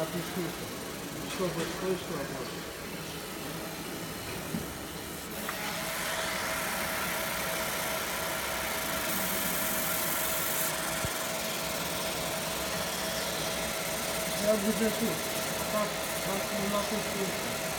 пишите. Что вот слышно? Я буду тут. Как у нас тут.